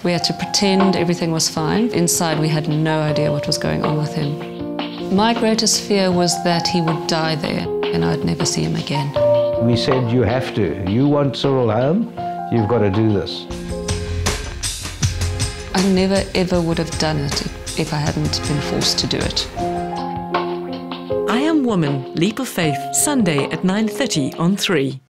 We had to pretend everything was fine. Inside, we had no idea what was going on with him. My greatest fear was that he would die there and I'd never see him again. We said, you have to. You want Cyril home, you've got to do this. I never ever would have done it if I hadn't been forced to do it. I Am Woman, Leap of Faith, Sunday at 9:30 on 3.